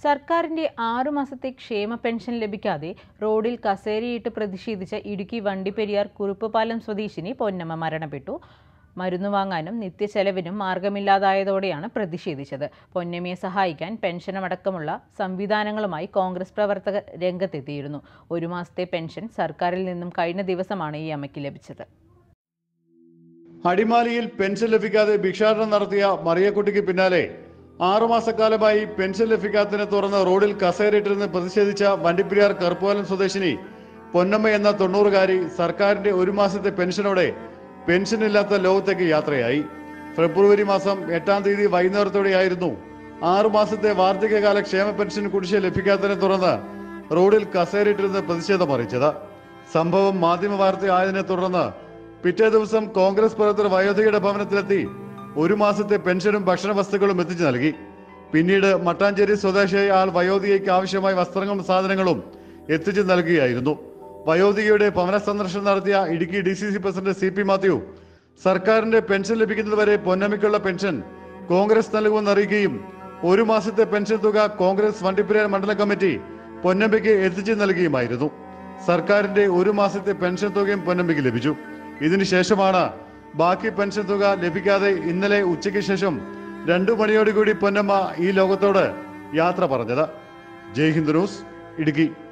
സർക്കാരിന്റെ 6 മാസത്തെ ക്ഷേമ പെൻഷൻ ലഭിക്കാതെ റോഡിൽ കസേരയിട്ട് പ്രതിഷേധിച്ച ഇടുക്കി വണ്ടിപ്പെരിയാർ കുറുപ്പുപാലം സ്വദേശിനി പൊന്നമ്മ മരണപ്പെട്ടു. മരുന്ന് വാങ്ങാനും നിത്യച്ചെലവിനും മാർഗമില്ലാതായതോടെയാണ് പ്രതിഷേധിച്ചത്. പൊന്നമ്മയെ സഹായിക്കാൻ പെൻഷനടക്കമുള്ള സംവിധാനങ്ങളുമായി കോൺഗ്രസ് പ്രവർത്തകർ രംഗത്തെത്തിയിരുന്നു. 1 മാസത്തെ പെൻഷൻ സർക്കാരിൽ നിന്നും കഴിഞ്ഞ ദിവസമാണ് ഈ അമ്മയ്ക്ക് ലഭിച്ചത്. അടിമാലിയിൽ പെൻഷൻ ലഭിക്കാതെ ഭിക്ഷാടനം നടത്തിയ മറിയക്കുട്ടിക്ക് പിന്നാലെ 6 മാസക്കാലമായി പെൻഷൻ ലഭിക്കാത്തതിനെ തുടർന്ന് റോഡിൽ കസേരയിട്ടിരുന്ന് പ്രതിഷേധിച്ച വണ്ടിപ്പെരിയാർ കറുപ്പുപാലം സ്വദേശിനി പൊന്നമ്മ എന്ന 90-കാരി സർക്കാരിന്റെ 1 മാസത്തെ പെൻഷനോടെ പെൻഷനില്ലാത്ത ലോകത്തേക്ക് യാത്രയായി. ഫെബ്രുവരി മാസം 8-ാം തീയതി വൈകുന്നേരത്തോടെയായിരുന്നു 6 മാസത്തെ വാർദ്ധക്യകാല ക്ഷേമ പെൻഷൻ കുടിശ്ശിക ലഭിക്കാത്തതിനെ തുടർന്ന് റോഡിൽ കസേരയിട്ടിരുന്ന് പ്രതിഷേധം അറിയിച്ചത്. സംഭവം മാധ്യമ വാർത്തയായതിനെ തുടർന്ന് പിറ്റേ ദിവസം കോൺഗ്രസ് പ്രവർത്തകർ വയോധികയുടെ ഭവനത്തിലെത്തി 1 മാസത്തെ പെൻഷനും ഭക്ഷണ വസ്തുക്കളും എത്തിച്ചു നൽകി. പിന്നീട് മട്ടാഞ്ചേരി സ്വദേശിയായ ആൾ വയോധികയ്ക്ക് ആവശ്യമായ വസ്ത്രങ്ങളും സാധനങ്ങളും എത്തിച്ചു നൽകുകയായിരുന്നു. വയോധികയുടെ ഭവന സന്ദർശനം നടത്തിയ Idukki DCC president CP Mathew സർക്കാരിന്റെ പെൻഷൻ ലഭിക്കുന്നതുവരെ പൊന്നമ്മയ്ക്കുള്ള പെൻഷൻ കോൺഗ്രസ് നൽകുമെന്ന് അറിയിക്കുകയും 1 മാസത്തെ പെൻഷൻ തുക കോൺഗ്രസ് വണ്ടിപ്പെരിയാർ മണ്ഡലം കമ്മിറ്റി പൊന്നമ്മയ്ക്ക് എത്തിച്ചു നൽകുകയുമായിരുന്നു. സർക്കാരിന്റെ 1 മാസത്തെ പെൻഷൻ തുകയും പൊന്നമ്മയ്ക്ക് ലഭിച്ചു. ഇതിനുശേഷമാണ് ബാക്കി പെൻഷൻ തുക ലഭിക്കാതെ ഇന്നലെ ഉച്ചയ്ക്ക് ശേഷം 2 മണിയോടുകൂടി പൊന്നമ്മ ഈ ലോകത്തോട് യാത്ര പറഞ്ഞത്. ജയ് ഹിന്ദ് ന്യൂസ്, ഇടുക്കി.